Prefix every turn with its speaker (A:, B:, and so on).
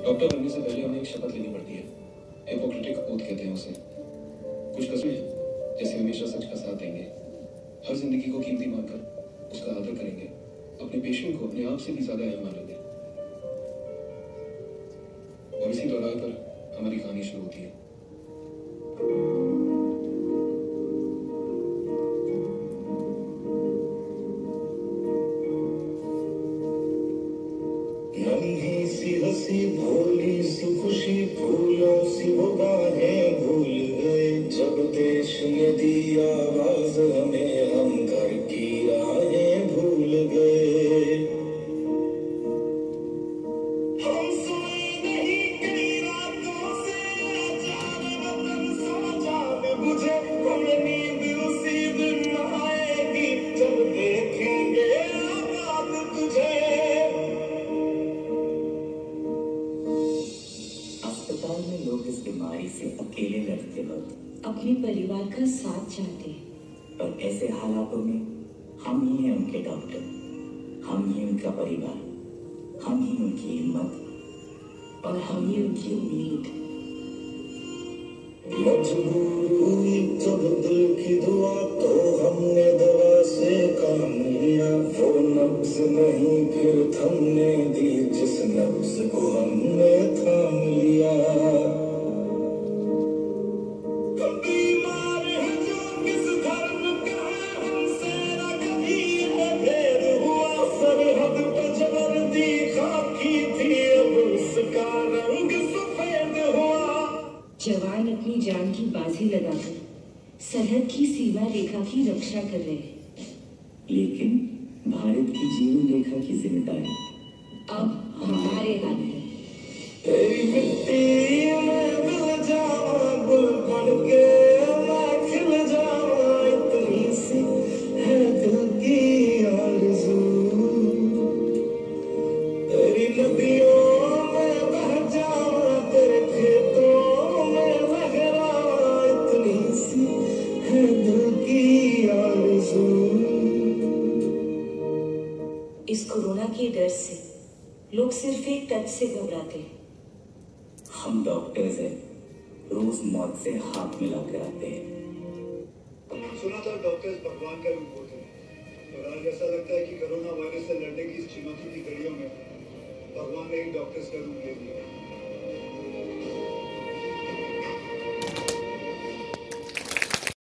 A: Doctor बनने से पहले हमें एक शपथ लेनी पड़ती है। हिपोक्रेटिक ओथ कहते हैं उसे। कुछ कस्में जैसे हमेशा सच का साथ देंगे, हर जिंदगी को कीमती मानकर उसका आदर करेंगे, अपने पेशेंट को अपने आप से भी ज्यादा अहम मानेंगे। और इसी दोहराए पर हमारी कहानी शुरू होती है।
B: नन्ही सी हंसी भोली सी खुशी फूलों सी वो बाहें भूल गए, जब देश ने दी आवाज हमें हम घर की राहें भूल गए। हम सोए नहीं कई रातों से, जाने वतन सो जावे बुझे, हमें नींद उसी दिन आएगी जब देखेंगे आबाद तुझे। अस्पताल में लोग इस बीमारी से अकेले लड़ते वक्त
C: अपने परिवार का साथ चाहते हैं,
B: पर ऐसे हालातों में हम ही हैं उनके डॉक्टर, हम ही उनका परिवार, हम ही उनकी हिम्मत और हम ही उनकी उम्मीद। मजबूर हुई जब दिल की दुआ तो हमने दवा से काम लिया, वो नब्ज नहीं फिर थमने दी जिस नब्ज को हमने थाम लिया। बीमार है जो किस धर्म का है, हमसे न कभी ये भेद हुआ, सरहद पे जो वर्दी खाकी थी अब उसका रंग सफेद हुआ।
C: जवान अपनी जान की बाजी लगाकर सरहद की सीमा रेखा की रक्षा कर रहे हैं,
B: लेकिन भारत की जीवन रेखा की जिम्मेदारी
C: अब हमारे हाथ में।
B: तेरी मिट्टी में मिल जावा, गुल बन के मैं खिल जावा, इतनी सी है दिल की आरज़ू। तेरी नदियों में बह जावा, तेरे खेतों में लहरावा, इतनी सी है दिल की आरज़ू।
C: इस कोरोना के डर से लोग सिर्फ एक टच से घबराते हैं।
B: हम डॉक्टर्स हैं, रोज मौत से हाथ मिलाकर आते हैं।
D: सुना था डॉक्टर्स भगवान का रूप होते हैं, और आज ऐसा लगता है कि कोरोना वायरस से लड़ने की इस चुनौती की घड़ियों में भगवान ने एक डॉक्टर्स का रूप ले लिया।